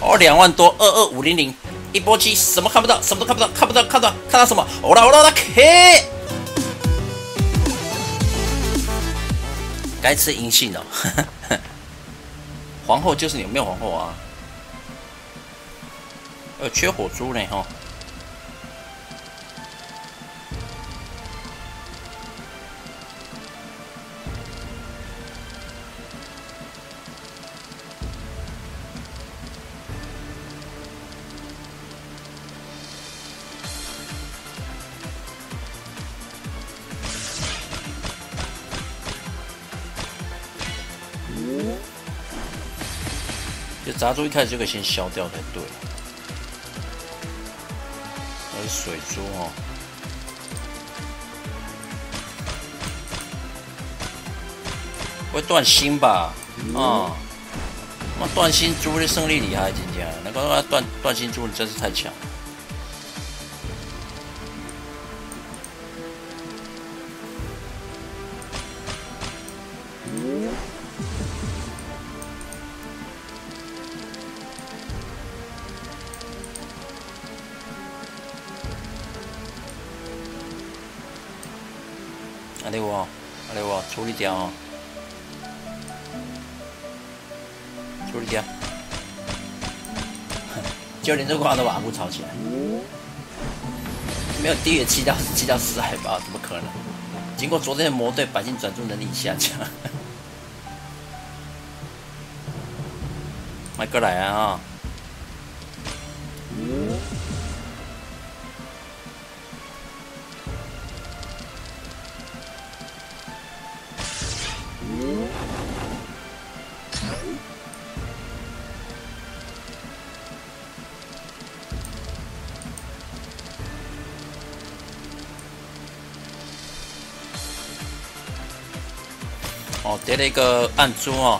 哦，2万多，22500，一波机什么看不到，什么都看不到，看到什么？欧啦 K， 该吃银杏哦。皇后就是你，有没有皇后啊？缺火珠呢哈。就杂珠一开始就可以先消掉才对。那是水珠哦。不会断心吧？啊，那断心珠的胜利厉害，真正。那个断心珠真是太强。阿里我处理掉哦，处理掉。就连这挂都把阿布吵起来，没有低于7到10海吧？怎么可能？经过昨天的魔对，百姓转注能力下降。迈过来啊！哦，叠了一个暗珠哦。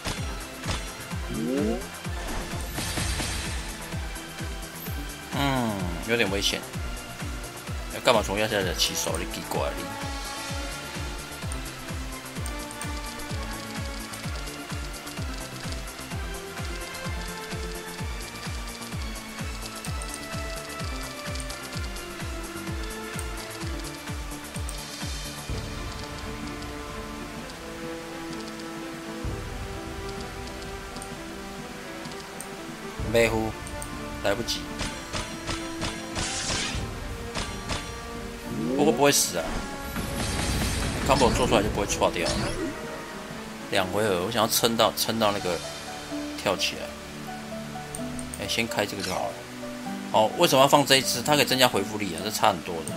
有点危险。要干嘛从右下角起手？你奇怪你。没呼，来不及。不过不会死啊 ，combo 做出来就不会错掉。2回合，我想要撑到那个跳起来。先开这个就好了。哦，为什么要放这一只？它可以增加回复力啊，这差很多的。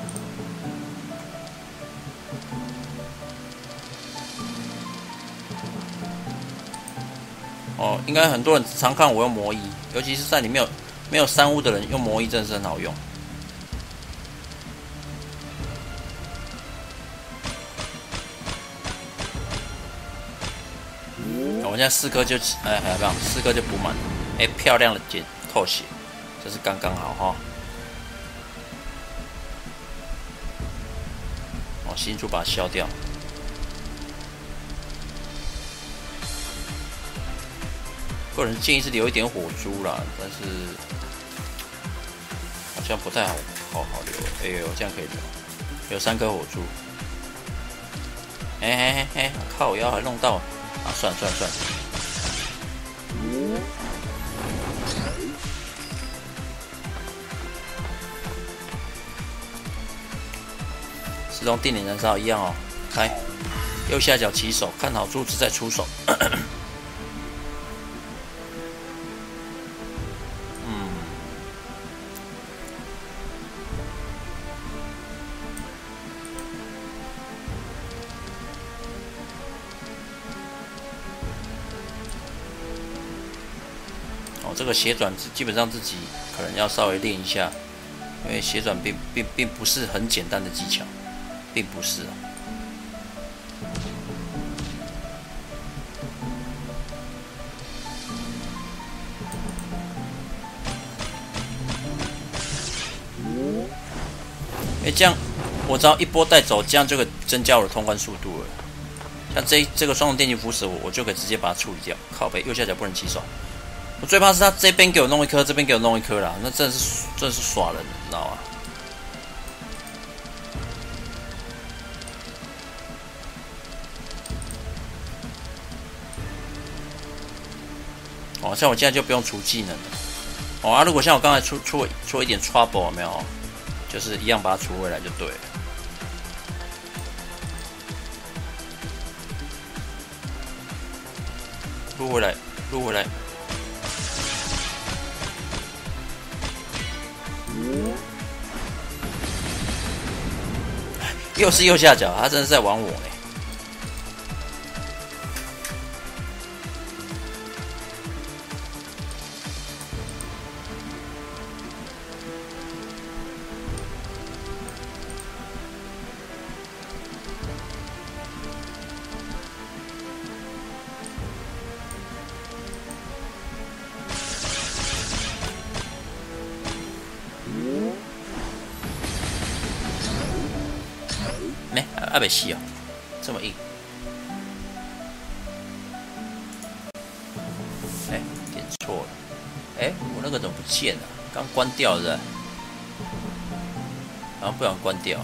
哦，应该很多人常看我用魔衣，尤其是在你没有3巫的人，用魔衣真的是很好用。我现在4颗就还不要4颗就补满了，漂亮的透血，这是刚刚好哈。哦，新珠把它消掉。个人建议是留一点火珠啦，但是好像不太好留。这样可以留，有3颗火珠。靠腰还弄到啊！算了。时钟定点燃烧一样哦，开右下角起手，看好珠子再出手。这个斜转基本上自己可能要稍微练一下，因为斜转并不是很简单的技巧，并不是啊。这样我只要一波带走，这样就可以增加我的通关速度了。像这个双重电击腐蚀，我就可以直接把它处理掉。靠北右下角不能起手。 我最怕是他这边给我弄一颗，这边给我弄一颗啦，那真的是耍人，你知道吗？哦，像我现在就不用出技能了。哦啊，如果像我刚才出一点 trouble 有没有？就是一样把它出回来就对了。撸回来，撸回来。又是右下角，他真的是在玩我呢。没，还没死哦，这么硬。哎，点错了。哎，我那个怎么不见了？刚关掉了，好像不想关掉。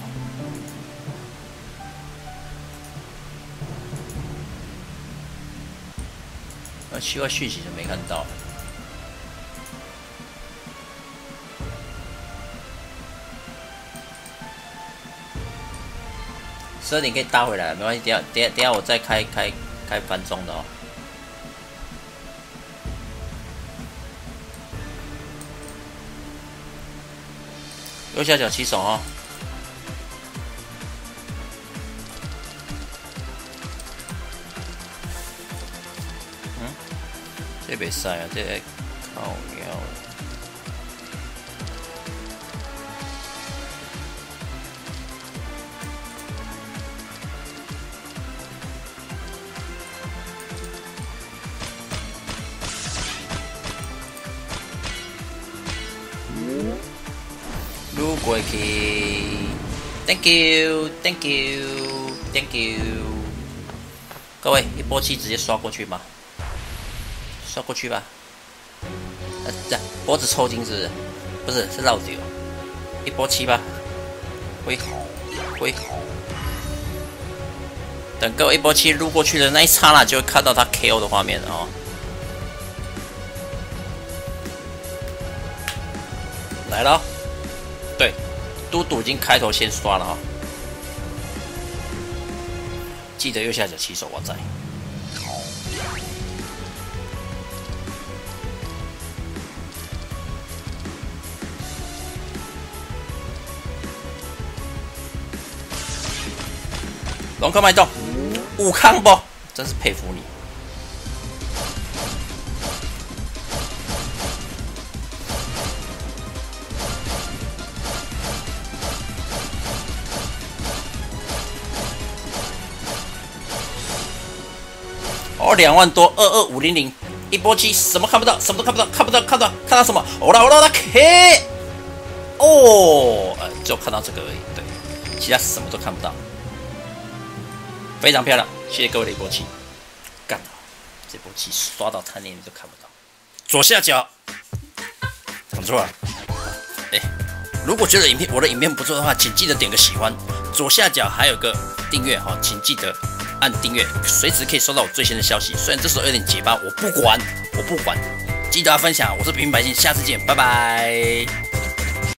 奇怪，讯息就没看到。12点可以搭回来，没关系。等下我再开翻中的哦。右下角起手哦。这袂使啊，这靠腰。撸过去 ，Thank you，Thank you，Thank you。各位，一波气直接刷过去吧。刷过去吧，这脖子抽筋是不是？不是，是绕掉。一波7吧，挥。等各位一波7撸过去的那一刹那，就会看到他 KO 的画面了哦。来了，对，嘟嘟已经开头先刷了哦。记得右下角起手我在。龙科脉动，5康不？真是佩服你。哦，2万多，22500，一波7，什么看不到，什么都看不到，看到什么？欧啦 K， 哦，就看到这个而已，对，其他什么都看不到。非常漂亮，谢谢各位的一波7，干，这波7刷到残连你都看不到。左下角，讲错了，如果觉得我的影片不错的话，请记得点个喜欢。左下角还有个订阅哈，请记得按订阅，随时可以收到我最新的消息。虽然这时候有点结巴，我不管，记得要分享。我是平民百姓，下次见，拜拜。